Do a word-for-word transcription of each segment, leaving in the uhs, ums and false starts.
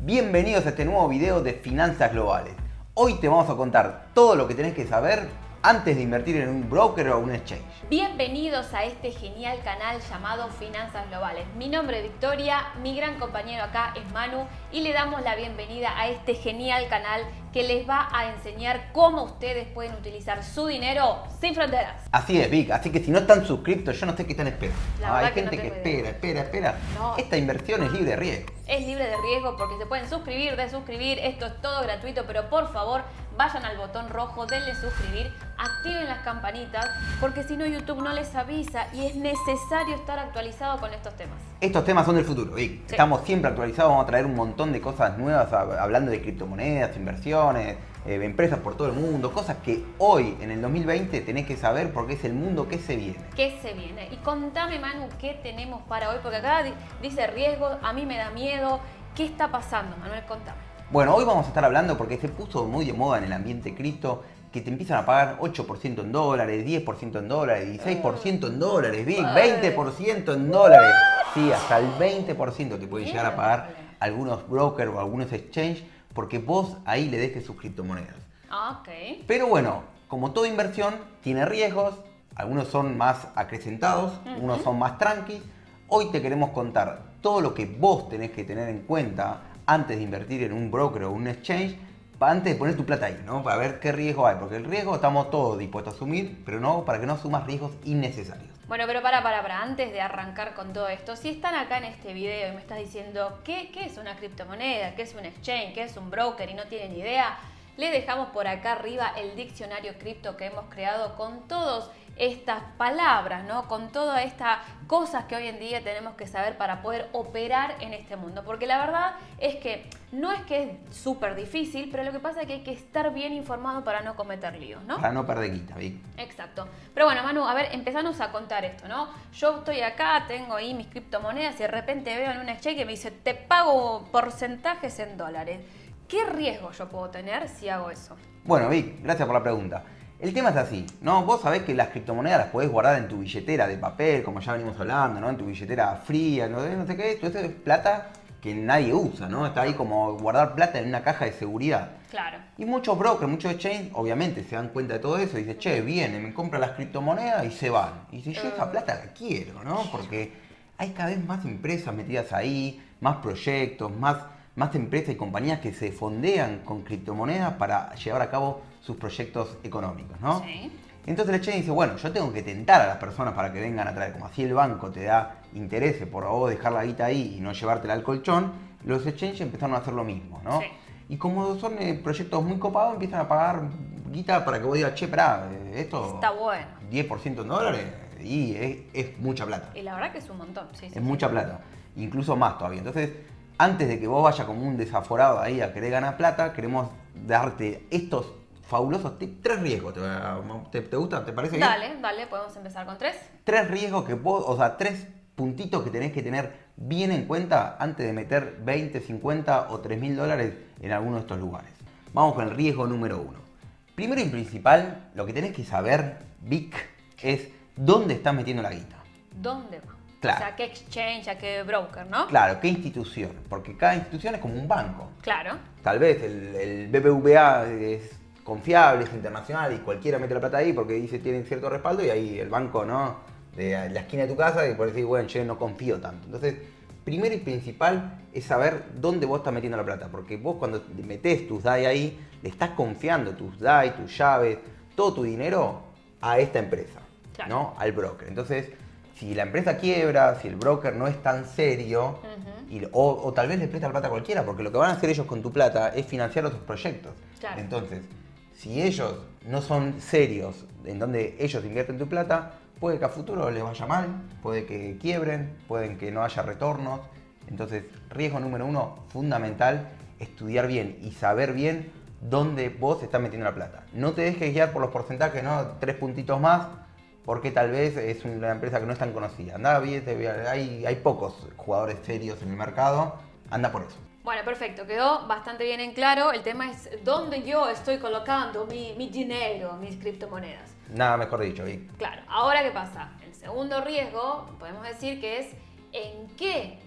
Bienvenidos a este nuevo video de Finanzas Globales. Hoy te vamos a contar todo lo que tenés que saber antes de invertir en un broker o un exchange. Bienvenidos a este genial canal llamado Finanzas Globales. Mi nombre es Victoria, mi gran compañero acá es Manu y le damos la bienvenida a este genial canal que les va a enseñar cómo ustedes pueden utilizar su dinero sin fronteras. Así es, Vic. Así que si no están suscriptos, yo no sé qué están esperando. La Hay verdad que gente no que tengo espera, idea. espera, espera. No. Esta inversión es libre de riesgo. Es libre de riesgo porque se pueden suscribir, desuscribir, esto es todo gratuito, pero por favor vayan al botón rojo, denle suscribir, activen las campanitas, porque si no YouTube no les avisa y es necesario estar actualizado con estos temas. Estos temas son del futuro, Vic. Sí. Estamos siempre actualizados, vamos a traer un montón de cosas nuevas, hab- hablando de criptomonedas, inversiones, eh, empresas por todo el mundo, cosas que hoy, en el dos mil veinte, tenés que saber porque es el mundo que se viene. ¿Qué se viene? Y contame, Manu, ¿qué tenemos para hoy? Porque acá di- dice riesgo, a mí me da miedo. ¿Qué está pasando, Manuel? Contame. Bueno, hoy vamos a estar hablando porque se puso muy de moda en el ambiente cripto que te empiezan a pagar ocho por ciento en dólares, diez por ciento en dólares, dieciséis por ciento en dólares, Vic, veinte por ciento en dólares. Sí, hasta el veinte por ciento te pueden llegar a pagar algunos brokers o algunos exchanges porque vos ahí le dejes sus criptomonedas. Ah, ok. Pero bueno, como toda inversión, tiene riesgos, algunos son más acrecentados, Ujú. unos son más tranquis. Hoy te queremos contar todo lo que vos tenés que tener en cuenta antes de invertir en un broker o un exchange, pa- antes de poner tu plata ahí, ¿no? Para ver qué riesgo hay, porque el riesgo estamos todos dispuestos a asumir, pero no para que no asumas riesgos innecesarios. Bueno, pero para, para, para, antes de arrancar con todo esto, si están acá en este video y me estás diciendo ¿qué, qué es una criptomoneda? ¿Qué es un exchange? ¿Qué es un broker? Y no tienen idea, le dejamos por acá arriba el diccionario cripto que hemos creado con todas estas palabras, ¿no? Con todas estas cosas que hoy en día tenemos que saber para poder operar en este mundo. Porque la verdad es que no es que es súper difícil, pero lo que pasa es que hay que estar bien informado para no cometer líos, ¿no? Para no perder guita, Vic. Exacto. Pero bueno, Manu, a ver, empezanos a contar esto, ¿no? Yo estoy acá, tengo ahí mis criptomonedas y de repente veo en un exchange que me dice, te pago porcentajes en dólares. ¿Qué riesgo yo puedo tener si hago eso? Bueno, Vic, gracias por la pregunta. El tema es así, ¿no? Vos sabés que las criptomonedas las podés guardar en tu billetera de papel, como ya venimos hablando, ¿no? En tu billetera fría, no, no sé qué, esto es plata que nadie usa, ¿no? Está ahí como guardar plata en una caja de seguridad. Claro. Y muchos brokers, muchos exchanges, obviamente se dan cuenta de todo eso y dicen, che, vienen, me compran las criptomonedas y se van. Y dice, yo esa plata la quiero, ¿no? Porque hay cada vez más empresas metidas ahí, más proyectos, más, más empresas y compañías que se fondean con criptomonedas para llevar a cabo sus proyectos económicos, ¿no? Sí. Entonces el exchange dice, bueno, yo tengo que tentar a las personas para que vengan a traer, como así el banco te da intereses por vos dejar la guita ahí y no llevártela al colchón, los exchanges empezaron a hacer lo mismo, ¿no? Sí. Y como son eh, proyectos muy copados, empiezan a pagar guita para que vos digas, che, pará, eh, esto Está bueno. diez por ciento en dólares y es, es mucha plata, Y la verdad que es un montón, sí, sí. es sí. mucha plata, incluso más todavía. Entonces, antes de que vos vayas como un desaforado ahí a querer ganar plata, queremos darte estos fabulosos tips, tres riesgos. ¿Te, te, te gusta? ¿Te parece bien? Dale, dale, podemos empezar con tres. Tres riesgos que vos, o sea, tres puntitos que tenés que tener bien en cuenta antes de meter veinte, cincuenta o tres mil dólares en alguno de estos lugares. Vamos con el riesgo número uno. Primero y principal, lo que tenés que saber, Vic, es dónde estás metiendo la guita. ¿Dónde va? Claro. O sea, qué exchange, a qué broker, ¿no? Claro, qué institución, porque cada institución es como un banco. Claro. Tal vez el, el B B V A es confiable, es internacional y cualquiera mete la plata ahí porque dice tienen cierto respaldo y ahí el banco, ¿no? De la esquina de tu casa y por decir, bueno, yo no confío tanto. Entonces, primero y principal es saber dónde vos estás metiendo la plata, porque vos cuando metés tus D A I ahí, le estás confiando tus D A I, tus llaves, todo tu dinero a esta empresa, Claro. ¿no? Al broker. Entonces, si la empresa quiebra, si el broker no es tan serio, Ujú. y, o, o tal vez le presta la plata a cualquiera, porque lo que van a hacer ellos con tu plata es financiar otros proyectos. Claro. Entonces, si ellos no son serios en donde ellos invierten tu plata, puede que a futuro les vaya mal, puede que quiebren, pueden que no haya retornos. Entonces, riesgo número uno, fundamental, estudiar bien y saber bien dónde vos estás metiendo la plata. No te dejes guiar por los porcentajes, ¿no? Tres puntitos más, porque tal vez es una empresa que no es tan conocida. Anda bien, hay, hay pocos jugadores serios en el mercado, anda por eso. Bueno, perfecto, quedó bastante bien en claro. El tema es dónde yo estoy colocando mi, mi dinero, mis criptomonedas. Nada mejor dicho, Vic. Claro, ahora ¿qué pasa? El segundo riesgo, podemos decir que es en qué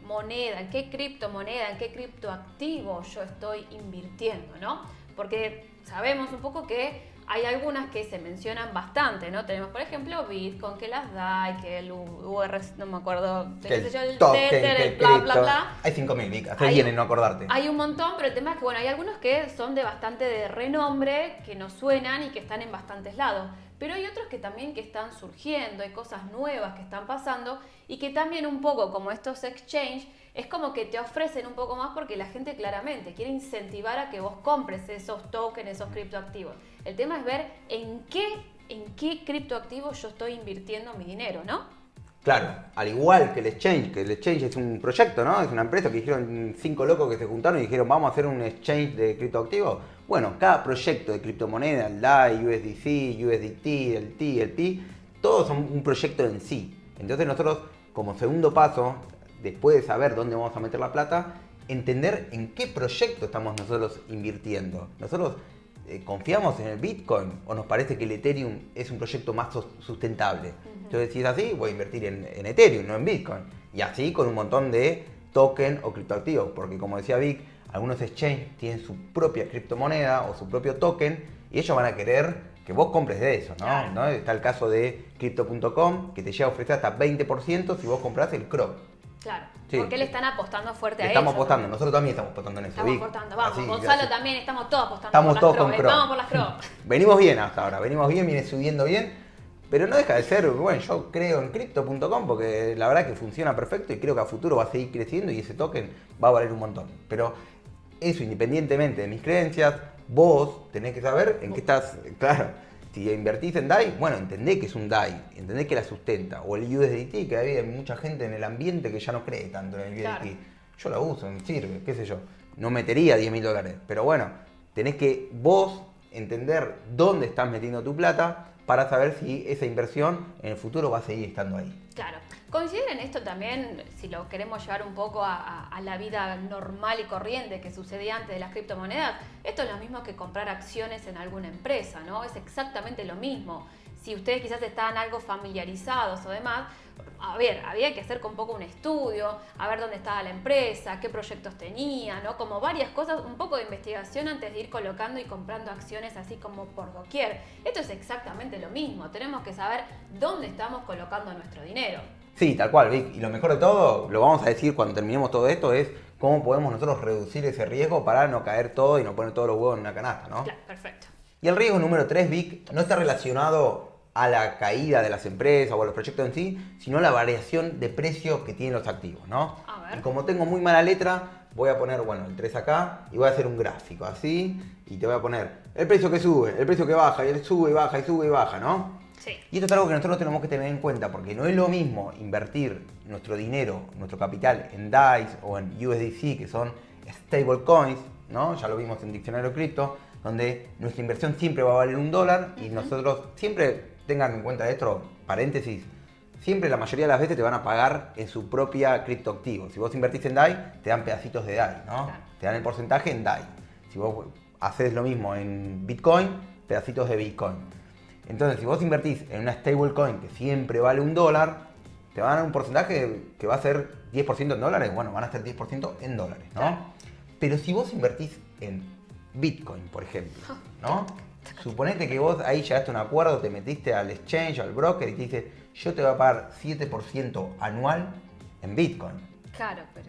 moneda, en qué criptomoneda, en qué criptoactivo yo estoy invirtiendo, ¿no? Porque sabemos un poco que hay algunas que se mencionan bastante, ¿no? Tenemos, por ejemplo, Bitcoin, que las D A I, que el U R, no me acuerdo, Que el, yo, el token, Tether, que el el bla, cripto. bla, bla. Hay cinco mil, Vic. Haces Hay bien un- en no acordarte. Hay un montón, pero el tema es que, bueno, hay algunos que son de bastante de renombre, que nos suenan y que están en bastantes lados. Pero hay otros que también que están surgiendo, hay cosas nuevas que están pasando y que también un poco como estos exchange, es como que te ofrecen un poco más porque la gente claramente quiere incentivar a que vos compres esos tokens, esos criptoactivos. El tema es ver en qué, en qué criptoactivo yo estoy invirtiendo mi dinero, ¿no? Claro, al igual que el exchange, que el exchange es un proyecto, ¿no? Es una empresa que dijeron cinco locos que se juntaron y dijeron vamos a hacer un exchange de criptoactivos. Bueno, cada proyecto de criptomoneda, el D A I, U S D C, U S D T, el T, el P, todos son un proyecto en sí. Entonces nosotros, como segundo paso, después de saber dónde vamos a meter la plata, entender en qué proyecto estamos nosotros invirtiendo. Nosotros eh, confiamos en el Bitcoin o nos parece que el Ethereum es un proyecto más sos- sustentable. Uh-huh. Entonces, si es así, voy a invertir en, en Ethereum, no en Bitcoin. Y así con un montón de token o criptoactivos, porque como decía Vic, algunos exchanges tienen su propia criptomoneda o su propio token y ellos van a querer que vos compres de eso, ¿no? Claro. ¿no? Está el caso de Crypto punto com, que te llega a ofrecer hasta veinte por ciento si vos compras el C R O C. Claro, Sí. porque le están apostando fuerte a Estamos ellos, apostando, ¿no? nosotros también estamos apostando en eso. Estamos Vic. apostando, vamos. Así, Gonzalo así. también, estamos todos apostando Estamos por todos las con Crow, C R O C. Vamos por las Crow. Venimos bien hasta ahora, venimos bien, viene subiendo bien, pero no deja de ser, bueno, yo creo en Crypto punto com porque la verdad que funciona perfecto y creo que a futuro va a seguir creciendo y ese token va a valer un montón. Pero eso, independientemente de mis creencias, vos tenés que saber en qué estás, claro. Si invertís en D A I, bueno, entendé que es un D A I, entendé que la sustenta. O el U S D T, que hay mucha gente en el ambiente que ya no cree tanto en el U S D T. Claro. Yo lo uso, me sirve, qué sé yo. No metería diez mil dólares, pero bueno, tenés que vos entender dónde estás metiendo tu plata para saber si esa inversión en el futuro va a seguir estando ahí. Claro. Coinciden en esto también, si lo queremos llevar un poco a, a- a la vida normal y corriente que sucedía antes de las criptomonedas, esto es lo mismo que comprar acciones en alguna empresa, ¿no? Es exactamente lo mismo. Si ustedes quizás estaban algo familiarizados o demás, a ver, había que hacer un poco un estudio, a ver dónde estaba la empresa, qué proyectos tenía, ¿no? Como varias cosas, un poco de investigación antes de ir colocando y comprando acciones así como por doquier. Esto es exactamente lo mismo, tenemos que saber dónde estamos colocando nuestro dinero. Sí, tal cual, Vic. Y lo mejor de todo, lo vamos a decir cuando terminemos todo esto, es cómo podemos nosotros reducir ese riesgo para no caer todo y no poner todos los huevos en una canasta, ¿no? Claro, perfecto. Y el riesgo número tres, Vic, no está relacionado a la caída de las empresas o a los proyectos en sí, sino a la variación de precio que tienen los activos, ¿no? A ver. Y como tengo muy mala letra, voy a poner, bueno, el tres acá y voy a hacer un gráfico así y te voy a poner el precio que sube, el precio que baja, y él sube y baja y sube y baja, ¿no? Sí. Y esto es algo que nosotros tenemos que tener en cuenta porque no es lo mismo invertir nuestro dinero, nuestro capital en D A Is o en U S D C, que son stablecoins, ¿no? Ya lo vimos en Diccionario Cripto, donde nuestra inversión siempre va a valer un dólar y nosotros siempre, tengan en cuenta esto, paréntesis, siempre la mayoría de las veces te van a pagar en su propia criptoactivo. Si vos invertís en D A I, te dan pedacitos de D A I, ¿no? Claro. Te dan el porcentaje en D A I. Si vos haces lo mismo en Bitcoin, pedacitos de Bitcoin. Entonces, si vos invertís en una stablecoin que siempre vale un dólar, te van a dar un porcentaje que va a ser diez por ciento en dólares. Bueno, van a ser diez por ciento en dólares, ¿no? Claro. Pero si vos invertís en Bitcoin, por ejemplo, ¿no? Suponete que vos ahí llegaste a un acuerdo, te metiste al exchange, al broker y te dice, yo te voy a pagar siete por ciento anual en Bitcoin. Claro, pero...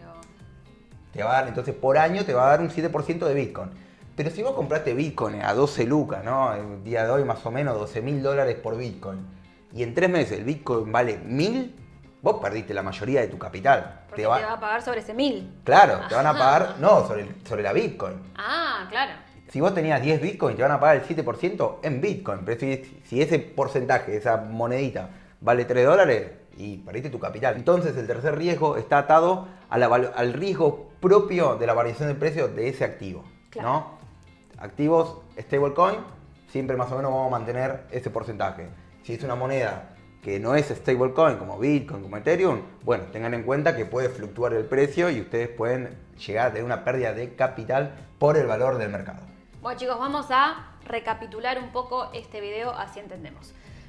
Te va a dar, entonces por año te va a dar un siete por ciento de Bitcoin. Pero si vos compraste Bitcoin a doce lucas, ¿no? El día de hoy más o menos doce mil dólares por Bitcoin. Y en tres meses el Bitcoin vale mil, vos perdiste la mayoría de tu capital. Porque Te te va- va a pagar sobre ese mil. Claro, te van a pagar, no, sobre, el- sobre la Bitcoin. Ah, claro. Si vos tenías diez Bitcoin, te van a pagar el siete por ciento en Bitcoin. Pero si, si ese porcentaje, esa monedita, vale tres dólares, y perdiste tu capital. Entonces el tercer riesgo está atado a la valu- al riesgo propio de la variación de precio de ese activo, Claro. ¿no? Activos stablecoin, siempre más o menos vamos a mantener ese porcentaje. Si es una moneda que no es stablecoin como Bitcoin, como Ethereum, bueno, tengan en cuenta que puede fluctuar el precio y ustedes pueden llegar a tener una pérdida de capital por el valor del mercado. Bueno chicos, vamos a recapitular un poco este video así entendemos.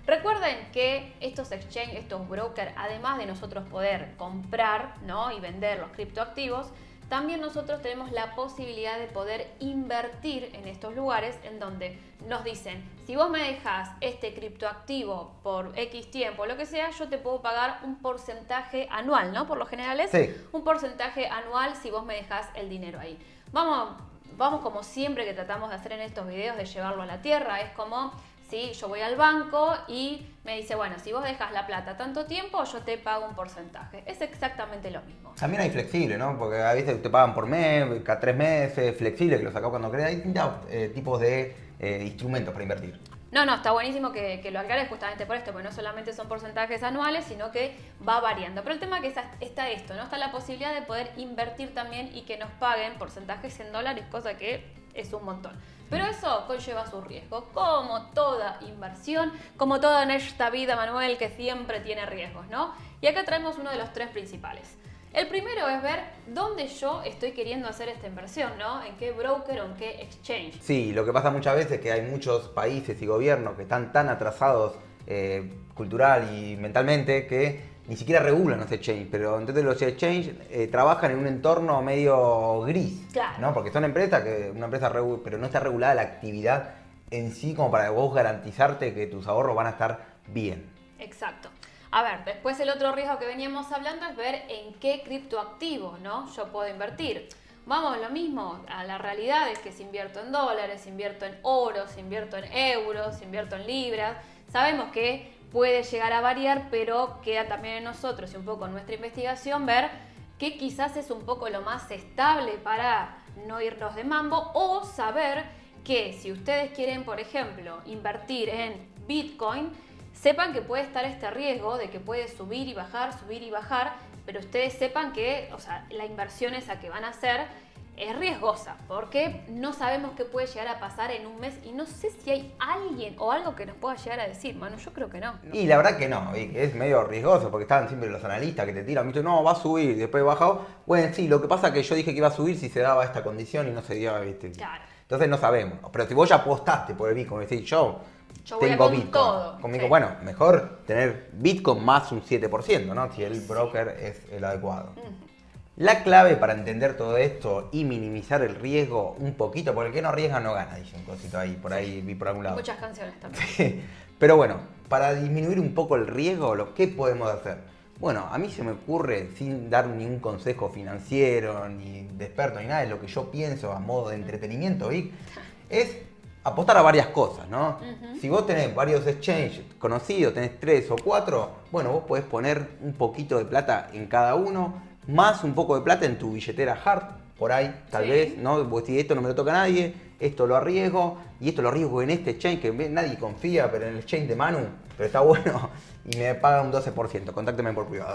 Recuerden que estos exchange, estos brokers, además de nosotros poder comprar, ¿no?, y vender los criptoactivos, también nosotros tenemos la posibilidad de poder invertir en estos lugares en donde nos dicen, si vos me dejas este criptoactivo por X tiempo, lo que sea, yo te puedo pagar un porcentaje anual, ¿no? Por lo general es sí. un porcentaje anual si vos me dejas el dinero ahí. Vamos, vamos como siempre que tratamos de hacer en estos videos, de llevarlo a la tierra, es como... ¿sí? Yo voy al banco y me dice, bueno, si vos dejas la plata tanto tiempo, yo te pago un porcentaje. Es exactamente lo mismo. También hay flexible, ¿no? Porque a veces te pagan por mes, cada tres meses, flexible, que lo sacás cuando querés. Hay distintos eh, tipos de eh, instrumentos para invertir. No, no, está buenísimo que, que lo aclares justamente por esto, porque no solamente son porcentajes anuales, sino que va variando. Pero el tema es que está esto, ¿no? Está la posibilidad de poder invertir también y que nos paguen porcentajes en dólares, cosa que es un montón. Pero eso conlleva sus riesgos, como toda inversión, como todo en esta vida, Manuel, que siempre tiene riesgos, ¿no? Y acá traemos uno de los tres principales. El primero es ver dónde yo estoy queriendo hacer esta inversión, ¿no? En qué broker o en qué exchange. Sí, lo que pasa muchas veces es que hay muchos países y gobiernos que están tan atrasados eh, cultural y mentalmente que ni siquiera regulan los exchanges, pero entonces los exchanges eh, trabajan en un entorno medio gris, claro, ¿no? Porque son empresas que una empresa regu- pero no está regulada la actividad en sí como para vos garantizarte que tus ahorros van a estar bien. Exacto. A ver, después el otro riesgo que veníamos hablando es ver en qué criptoactivo, ¿no?, yo puedo invertir. Vamos, lo mismo, a la realidad es que si invierto en dólares, si invierto en oro, si invierto en euros, si invierto en libras, sabemos que puede llegar a variar, pero queda también en nosotros y un poco en nuestra investigación ver qué quizás es un poco lo más estable para no irnos de mambo, o saber que si ustedes quieren, por ejemplo, invertir en Bitcoin, sepan que puede estar este riesgo de que puede subir y bajar, subir y bajar, pero ustedes sepan que, o sea, la inversión esa que van a hacer es riesgosa, porque no sabemos qué puede llegar a pasar en un mes y no sé si hay alguien o algo que nos pueda llegar a decir, mano, yo creo que no. Y la verdad que no, y es medio riesgoso porque estaban siempre los analistas que te tiran, ¿viste? No, va a subir, y después bajó. Bueno, sí, lo que pasa es que yo dije que iba a subir si se daba esta condición y no se dio, ¿viste? Claro. Entonces no sabemos, pero si vos ya apostaste por el Bitcoin, decís, yo... Yo voy tengo con Bitcoin. todo. Conmigo, Sí. bueno, mejor tener Bitcoin más un siete por ciento, ¿no? Si el Sí. broker es el adecuado. Uh-huh. La clave para entender todo esto y minimizar el riesgo un poquito, porque el que no arriesga no gana, dice un cosito ahí, por ahí vi por algún lado. Muchas canciones también. Sí. Pero bueno, para disminuir un poco el riesgo, ¿lo que podemos hacer? Bueno, a mí se me ocurre, sin dar ningún consejo financiero, ni de experto, ni nada, de lo que yo pienso a modo de entretenimiento, Vic, es apostar a varias cosas, ¿no? Uh-huh. Si vos tenés varios exchanges conocidos, tenés tres o cuatro, bueno, vos podés poner un poquito de plata en cada uno, más un poco de plata en tu billetera hard, por ahí, tal sí. vez, ¿no? Vos decís, esto no me lo toca a nadie, esto lo arriesgo, y esto lo arriesgo en este exchange que nadie confía, pero en el exchange de Manu, pero está bueno, y me paga un doce por ciento, contácteme por privado.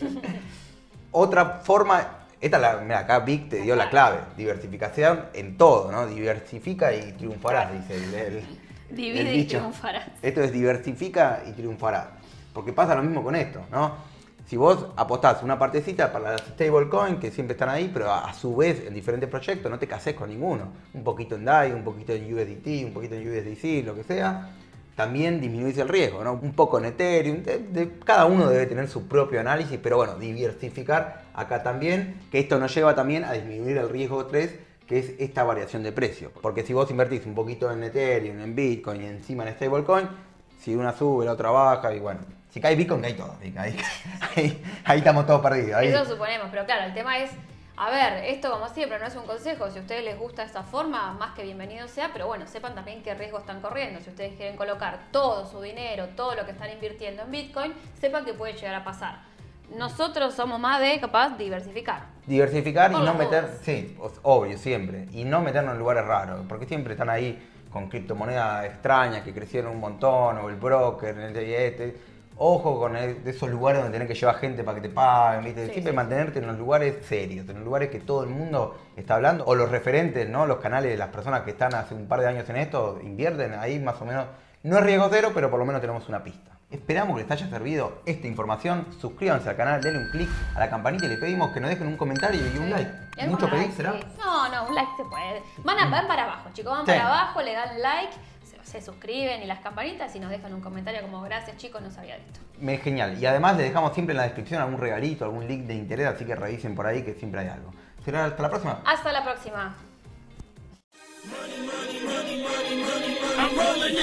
Otra forma... Esta la, mira, acá Vic te dio la clave, diversificación en todo, ¿no? Diversifica y triunfarás, dice el, el, Divide el y dicho. triunfarás. Esto es diversifica y triunfarás. Porque pasa lo mismo con esto, ¿no? Si vos apostás una partecita para las stablecoin, que siempre están ahí, pero a, a su vez en diferentes proyectos, no te casés con ninguno. Un poquito en D A I, un poquito en U S D T, un poquito en U S D C, lo que sea. También disminuís el riesgo, ¿no? Un poco en Ethereum, de, de, cada uno debe tener su propio análisis, pero bueno, diversificar acá también, que esto nos lleva también a disminuir el riesgo tres, que es esta variación de precio. Porque si vos invertís un poquito en Ethereum, en Bitcoin y encima en stablecoin, si una sube, la otra baja y bueno, si cae Bitcoin, cae todo, ahí, ahí, ahí estamos todos perdidos. Ahí. Eso suponemos, pero claro, el tema es... A ver, esto como siempre no es un consejo, si a ustedes les gusta esta forma, más que bienvenido sea, pero bueno, sepan también qué riesgo están corriendo. Si ustedes quieren colocar todo su dinero, todo lo que están invirtiendo en Bitcoin, sepan que puede llegar a pasar. Nosotros somos más de, capaz, diversificar. Diversificar y Todos. no meter, sí, obvio, siempre, y no meternos en lugares raros, porque siempre están ahí con criptomonedas extrañas que crecieron un montón, o el broker, el este. Ojo con el, de esos lugares donde tenés que llevar gente para que te paguen, ¿viste? Sí, Siempre sí. mantenerte en los lugares serios, en los lugares que todo el mundo está hablando, o los referentes, ¿no? Los canales de las personas que están hace un par de años en esto, invierten ahí más o menos. No es riesgo cero, pero por lo menos tenemos una pista. Esperamos que les haya servido esta información. Suscríbanse al canal, denle un clic a la campanita y le pedimos que nos dejen un comentario y un like. Y ¿Mucho like, pedir será? sí. No, no, un like se puede. Van, a, van para abajo, chicos, van Sí. para abajo, le dan like. se suscriben y las campanitas y nos dejan un comentario como gracias chicos, no sabía de esto. Me genial. Y además les dejamos siempre en la descripción algún regalito, algún link de interés, así que revisen por ahí que siempre hay algo. ¿Será hasta la próxima? Hasta la próxima. I'm rolling